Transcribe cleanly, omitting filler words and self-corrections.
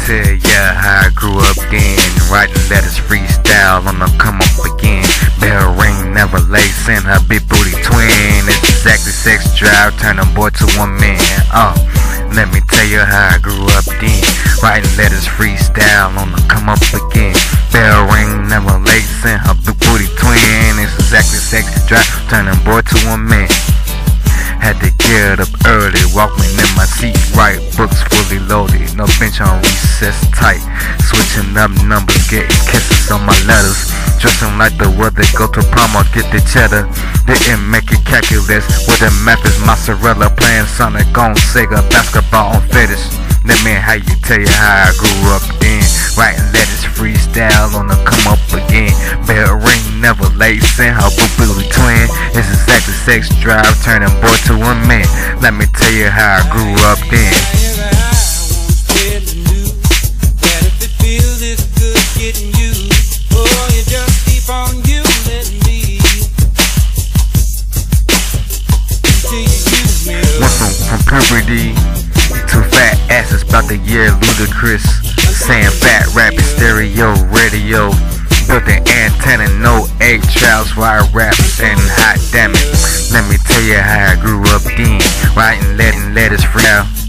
tell ya how I grew up then. Writing letters freestyle on the come up again. Bell ring, never late, send her big booty twin. It's exactly sex drive, turn a boy to a man. Let me tell you how I grew up then. Writing letters freestyle on the come up again. Bell ring, never late, send her big booty twin. It's exactly sex drive, turn a boy to a man. Had to get up early, walking in my seat right, books fully loaded, no bench on recess tight. Switching up numbers, getting kisses on my letters. Dressing like the weather, go to prom or get the cheddar. Didn't make it calculus with the methods, mozzarella playing Sonic on Sega, basketball on fetish. Let me how you tell you how I grew up then. Writing letters freestyle on the come up again. Bell ring, never late, send her booty twin. It's exactly sex drive, turning boy to a man. Let me tell you how I grew up then. Went from puberty to fat asses, about the year ludicrous. Saying fat rapping, stereo, radio. Built an antenna, no egg trials while I rap, and hot damn it. Let me tell you how I grew up then. Writing letters free out.